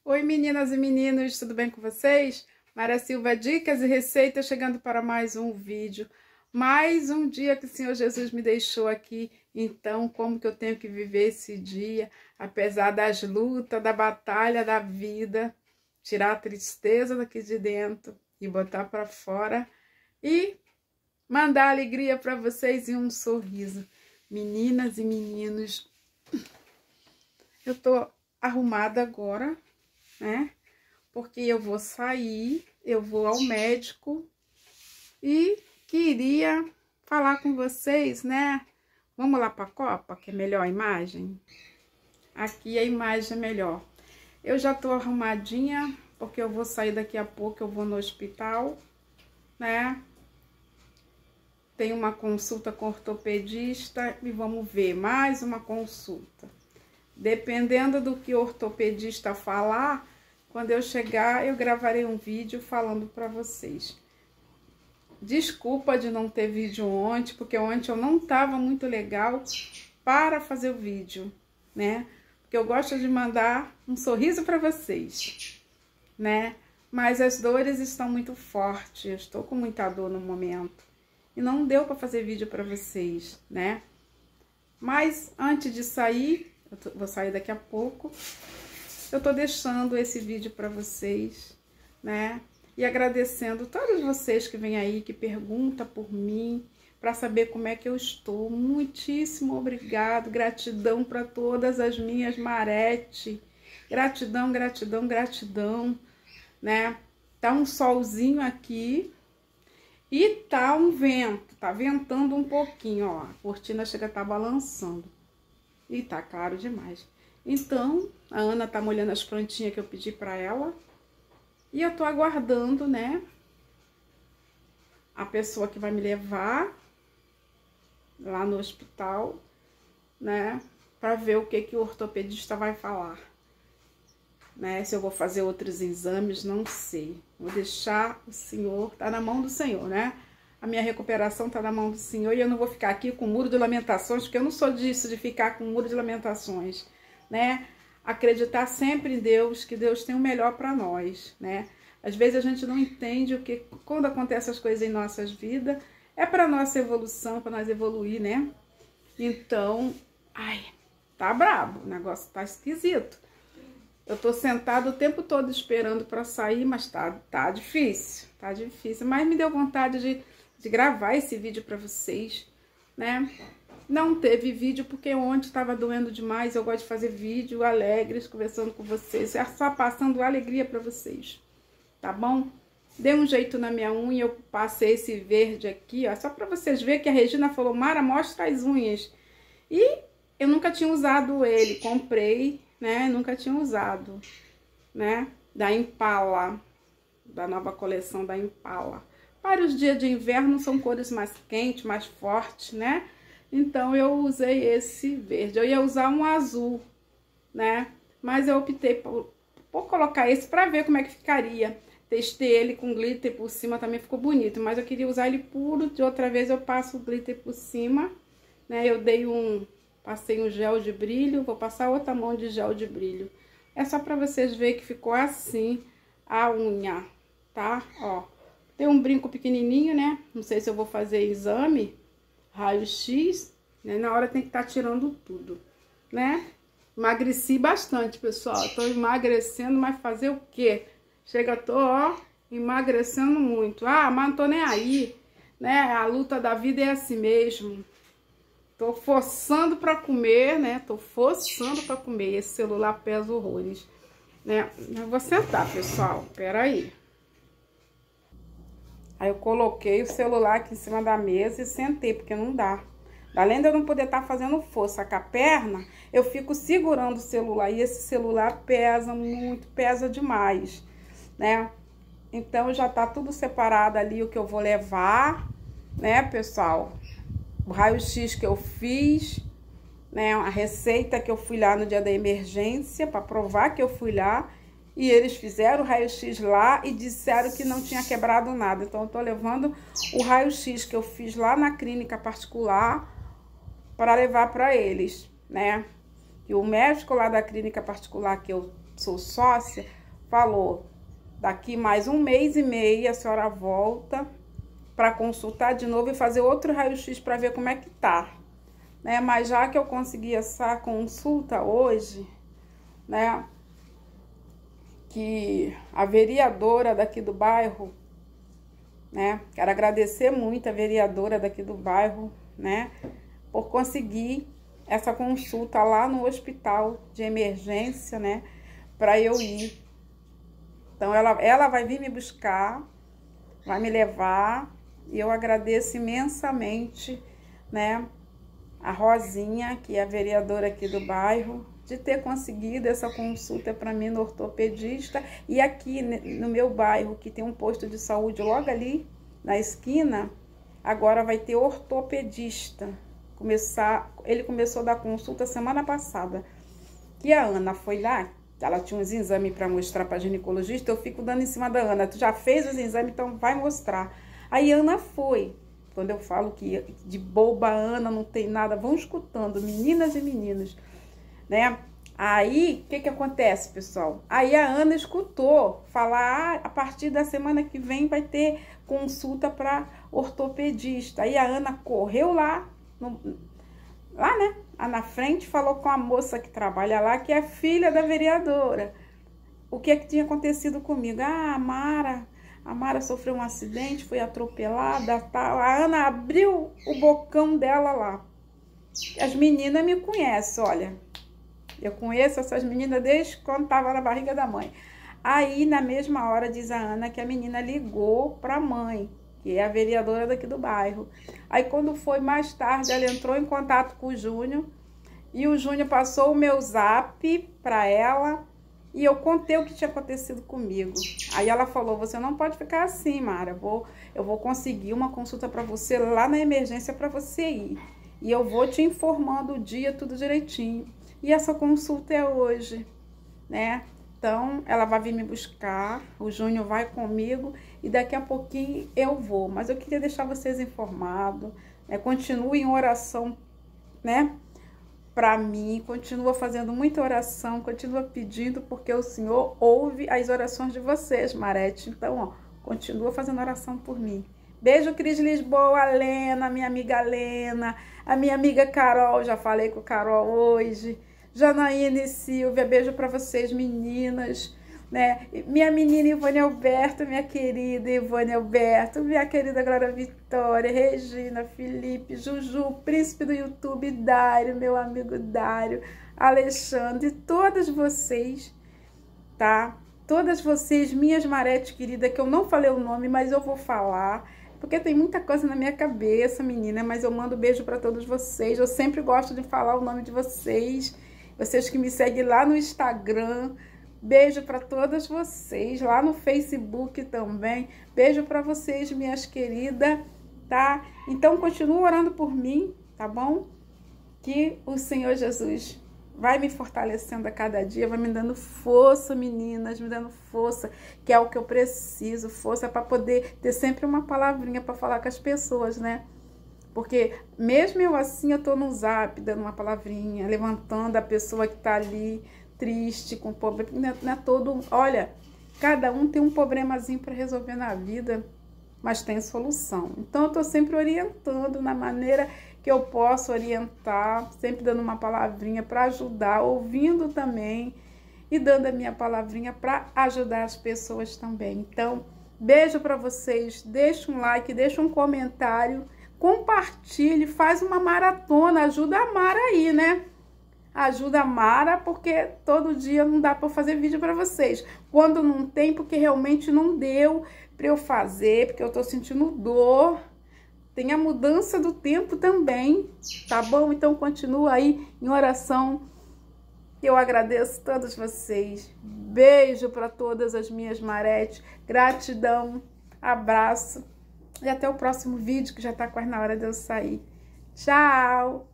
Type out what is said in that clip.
Oi meninas e meninos, tudo bem com vocês? Maria Silva, dicas e receitas chegando para mais um vídeo. Mais um dia que o Senhor Jesus me deixou aqui, então como que eu tenho que viver esse dia, apesar das lutas, da batalha da vida, tirar a tristeza daqui de dentro e botar para fora e mandar alegria para vocês e um sorriso. Meninas e meninos, eu tô arrumada agora, né? Porque eu vou sair, eu vou ao médico e queria falar com vocês, né? Vamos lá para a Copa, que é melhor a imagem? Aqui a imagem é melhor. Eu já tô arrumadinha, porque eu vou sair daqui a pouco, eu vou no hospital, né? Tem uma consulta com ortopedista e vamos ver mais uma consulta. Dependendo do que o ortopedista falar, quando eu chegar, eu gravarei um vídeo falando para vocês. Desculpa de não ter vídeo ontem, porque ontem eu não estava muito legal para fazer o vídeo, né? Porque eu gosto de mandar um sorriso para vocês, né? Mas as dores estão muito fortes, eu estou com muita dor no momento. E não deu para fazer vídeo para vocês, né? Mas antes de sair, vou sair daqui a pouco, eu tô deixando esse vídeo para vocês, né? E agradecendo todos vocês que vêm aí, que perguntam por mim, para saber como é que eu estou. Muitíssimo obrigado, gratidão para todas as minhas Marete. Gratidão, gratidão, gratidão, né? Tá um solzinho aqui e tá um vento, tá ventando um pouquinho, ó. A cortina chega a estar balançando. E tá claro demais. Então, a Ana tá molhando as plantinhas que eu pedi pra ela. E eu tô aguardando, né? A pessoa que vai me levar lá no hospital, né? Pra ver o que o ortopedista vai falar. Né? Se eu vou fazer outros exames, não sei. Vou deixar o Senhor, tá na mão do Senhor, né? A minha recuperação tá na mão do Senhor e eu não vou ficar aqui com muro de lamentações, porque eu não sou disso, de ficar com muro de lamentações, né? Acreditar sempre em Deus, que Deus tem o melhor para nós, né? Às vezes a gente não entende o que, quando acontecem as coisas em nossas vidas, é para nossa evolução, para nós evoluir, né? Então, ai, tá brabo, o negócio tá esquisito. Eu tô sentada o tempo todo esperando para sair, mas tá difícil, mas me deu vontade de gravar esse vídeo para vocês, né? Não teve vídeo porque ontem estava doendo demais. Eu gosto de fazer vídeo alegres, conversando com vocês, só passando alegria para vocês, tá bom? Dei um jeito na minha unha, eu passei esse verde aqui, ó, só para vocês verem que a Regina falou: Mara, mostra as unhas. E eu nunca tinha usado ele, comprei, né? Nunca tinha usado, né? Da Impala, da nova coleção da Impala. Para os dias de inverno são cores mais quentes, mais fortes, né? Então eu usei esse verde. Eu ia usar um azul, né? Mas eu optei por colocar esse para ver como é que ficaria. Testei ele com glitter por cima, também ficou bonito. Mas eu queria usar ele puro. De outra vez eu passo o glitter por cima, né? Eu passei um gel de brilho. Vou passar outra mão de gel de brilho. É só para vocês verem que ficou assim a unha, tá? Ó, tem um brinco pequenininho, né? Não sei se eu vou fazer exame, raio-x, né? Na hora tem que estar tirando tudo, né? Emagreci bastante, pessoal. Tô emagrecendo, mas fazer o quê? Chega, tô, ó, emagrecendo muito. Ah, mas não tô nem aí, né? A luta da vida é assim mesmo. Tô forçando pra comer, né? Tô forçando pra comer. Esse celular pesa horrores, né? Eu vou sentar, pessoal. Pera aí. Aí eu coloquei o celular aqui em cima da mesa e sentei, porque não dá. Além de eu não poder estar fazendo força com a perna, eu fico segurando o celular. E esse celular pesa muito, pesa demais, né? Então já tá tudo separado ali o que eu vou levar, né, pessoal? O raio-x que eu fiz, né? A receita que eu fui lá no dia da emergência, para provar que eu fui lá. E eles fizeram o raio-x lá e disseram que não tinha quebrado nada. Então, eu tô levando o raio-x que eu fiz lá na clínica particular para levar para eles, né? E o médico lá da clínica particular que eu sou sócia falou, daqui mais 1 mês e meio a senhora volta para consultar de novo e fazer outro raio-x para ver como é que tá, né? Mas já que eu consegui essa consulta hoje, né, que a vereadora daqui do bairro, né, quero agradecer muito a vereadora daqui do bairro, né, por conseguir essa consulta lá no hospital de emergência, né, para eu ir. Então, ela vai vir me buscar, vai me levar, e eu agradeço imensamente, né, a Rosinha, que é a vereadora aqui do bairro, de ter conseguido essa consulta para mim no ortopedista. E aqui no meu bairro, que tem um posto de saúde logo ali na esquina, agora vai ter ortopedista. Ele começou a dar consulta semana passada. E a Ana foi lá, ela tinha uns exames para mostrar para ginecologista, eu fico dando em cima da Ana, tu já fez os exames, então vai mostrar. Aí a Ana foi. Quando eu falo que de boba a Ana não tem nada, vão escutando, meninas e meninos, né? Aí, o que acontece, pessoal? Aí a Ana escutou falar, a partir da semana que vem vai ter consulta para ortopedista. Aí a Ana correu lá, né? Na frente, falou com a moça que trabalha lá, que é filha da vereadora. O que tinha acontecido comigo? Ah, a Mara sofreu um acidente, foi atropelada, tal. A Ana abriu o bocão dela lá. As meninas me conhecem, olha. Eu conheço essas meninas desde quando estava na barriga da mãe. Aí, na mesma hora, diz a Ana que a menina ligou para a mãe, que é a vereadora daqui do bairro. Aí, quando foi mais tarde, ela entrou em contato com o Júnior, e o Júnior passou o meu zap para ela, e eu contei o que tinha acontecido comigo. Aí ela falou, você não pode ficar assim, Mara, eu vou conseguir uma consulta para você lá na emergência para você ir. E eu vou te informando o dia, tudo direitinho. E essa consulta é hoje, né? Então, ela vai vir me buscar, o Júnior vai comigo e daqui a pouquinho eu vou. Mas eu queria deixar vocês informados, né? Continue em oração, né? Para mim, continua fazendo muita oração, continua pedindo, porque o Senhor ouve as orações de vocês, Marete. Então, ó, continua fazendo oração por mim. Beijo, Cris Lisboa, a Lena, minha amiga Lena, a minha amiga Carol, já falei com Carol hoje. Janaína e Silvia, beijo para vocês, meninas, né? Minha menina Ivone Alberto, minha querida Ivone Alberto, minha querida Glória Vitória, Regina, Felipe, Juju, príncipe do YouTube, Dário, meu amigo Dário, Alexandre, todas vocês, tá? Todas vocês, minhas Marete querida, que eu não falei o nome, mas eu vou falar, porque tem muita coisa na minha cabeça, menina, mas eu mando beijo para todos vocês. Eu sempre gosto de falar o nome de vocês. Vocês que me seguem lá no Instagram, beijo para todas vocês, lá no Facebook também, beijo para vocês, minhas queridas, tá? Então, continua orando por mim, tá bom? Que o Senhor Jesus vai me fortalecendo a cada dia, vai me dando força, meninas, me dando força, que é o que eu preciso, força para poder ter sempre uma palavrinha para falar com as pessoas, né? Porque mesmo eu assim, eu tô no zap, dando uma palavrinha, levantando a pessoa que tá ali, triste, com problema, não é todo... Olha, cada um tem um problemazinho para resolver na vida, mas tem solução. Então, eu tô sempre orientando na maneira que eu posso orientar, sempre dando uma palavrinha para ajudar, ouvindo também e dando a minha palavrinha para ajudar as pessoas também. Então, beijo para vocês, deixa um like, deixa um comentário, compartilhe, faz uma maratona, ajuda a Mara aí, né? Ajuda a Mara, porque todo dia não dá para fazer vídeo para vocês. Quando não tem, porque realmente não deu para eu fazer, porque eu tô sentindo dor. Tem a mudança do tempo também, tá bom? Então continua aí em oração. Eu agradeço a todos vocês. Beijo para todas as minhas Maretes. Gratidão, abraço. E até o próximo vídeo, que já tá quase na hora de eu sair. Tchau!